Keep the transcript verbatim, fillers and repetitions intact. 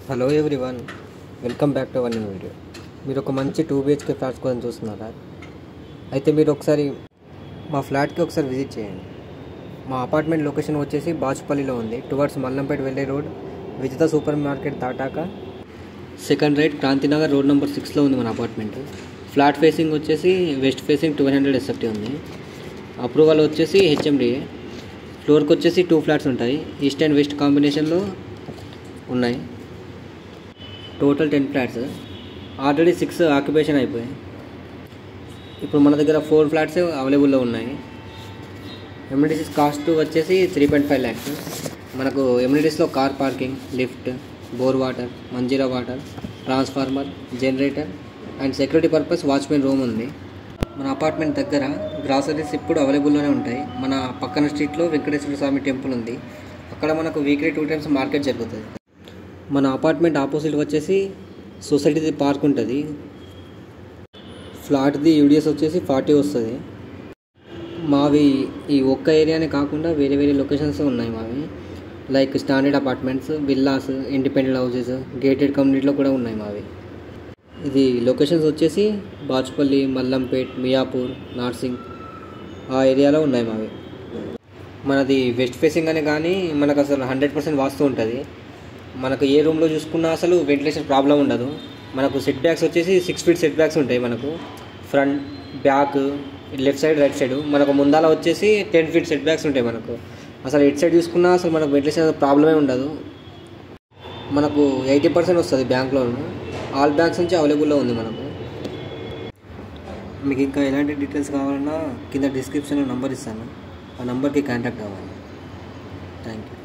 Hello everyone, welcome back to our new video. మీరు ఒక మంచి టూ బిహెచ్కే ఫ్లాట్స్ కోసం చూస్తున్నారా? అయితే మీరు ఒకసారి మా ఫ్లాట్కి ఒకసారి విజిట్ చేయండి. మా అపార్ట్మెంట్ లొకేషన్ వచ్చేసి బాచుపల్లిలో ఉంది. టువర్డ్స్ మల్లంపేట వెళ్ళే రోడ్, విజిత సూపర్ మార్కెట్ దాటాక second right Kranthinagar road number సిక్స్లో ఉంది మన అపార్ట్మెంట్. ఫ్లాట్ ఫేసింగ్ వచ్చేసి west facing twelve hundred SFT ఉంది. అప్రూవల్ వచ్చేసి హెచ్ఎండిఏ. ఫ్లోర్కి వచ్చేసి టూ ఫ్లాట్స్ ఉంటాయి, ఈస్ట్ అండ్ వెస్ట్ కాంబినేషన్లో ఉన్నాయి. Total ten flats, already six occupation అయిపోయాయి. ఇప్పుడు మన దగ్గర ఫోర్ ఫ్లాట్స్ అవైలబుల్లో ఉన్నాయి. ఎమ్యూనిటీస్ కాస్ట్ వచ్చేసి త్రీ పాయింట్ ఫైవ్ ల్యాక్స్. మనకు ఎమ్యూనిటీస్లో car parking, lift, bore water, Manjeera water, transformer, generator and security purpose watchmen room ఉంది. మన అపార్ట్మెంట్ దగ్గర గ్రాసరీస్ ఇప్పుడు అవైలబుల్లోనే ఉంటాయి. మన పక్కన స్ట్రీట్లో వెంకటేశ్వర స్వామి టెంపుల్ ఉంది. అక్కడ మనకు వీక్లీ టూ టైమ్స్ మార్కెట్ జరుగుతుంది. మన అపార్ట్మెంట్ ఆపోజిట్ వచ్చేసి సొసైటీది పార్క్ ఉంటుంది. ఫ్లాట్ది యూడిఎస్ వచ్చేసి ఫార్టీ వస్తుంది. మావి ఈ ఒక్క ఏరియానే కాకుండా వేరే వేరే లొకేషన్స్ ఉన్నాయి మావి. Like standard apartments, villas, independent houses, gated కమ్యూనిటీలో కూడా ఉన్నాయి మావి. ఇది లొకేషన్స్ వచ్చేసి బాచుపల్లి, మల్లంపేట్, మియాపూర్, నార్సింగ్ ఆ ఏరియాలో ఉన్నాయి మావి. మనది వెస్ట్ ఫేసింగ్ అని కానీ మనకు అసలు హండ్రెడ్ పర్సెంట్ వాస్తు ఉంటుంది. మనకు ఏ రూమ్లో చూసుకున్నా అసలు వెంటిలేషన్ ప్రాబ్లం ఉండదు. మనకు సెట్ బ్యాక్స్ వచ్చేసి సిక్స్ ఫీట్ సెట్ బ్యాక్స్ ఉంటాయి. మనకు front, back, left side, right side. మనకు ముందాల వచ్చేసి టెన్ ఫీట్ సెట్ బ్యాక్స్ ఉంటాయి. మనకు అసలు ఎట్ సైడ్ చూసుకున్నా అసలు మనకు వెంటిలేషన్ ప్రాబ్లమే ఉండదు. మనకు ఎయిటీ పర్సెంట్ వస్తుంది బ్యాంక్ లోన్. ఆల్ బ్యాంక్స్ నుంచి అవైలబుల్లో ఉంది మనకు. మీకు ఇంకా ఎలాంటి డీటెయిల్స్ కావాలన్నా కింద డిస్క్రిప్షన్లో నెంబర్ ఇస్తాను, ఆ నెంబర్కి కాంటాక్ట్ అవ్వాలి. Thank you.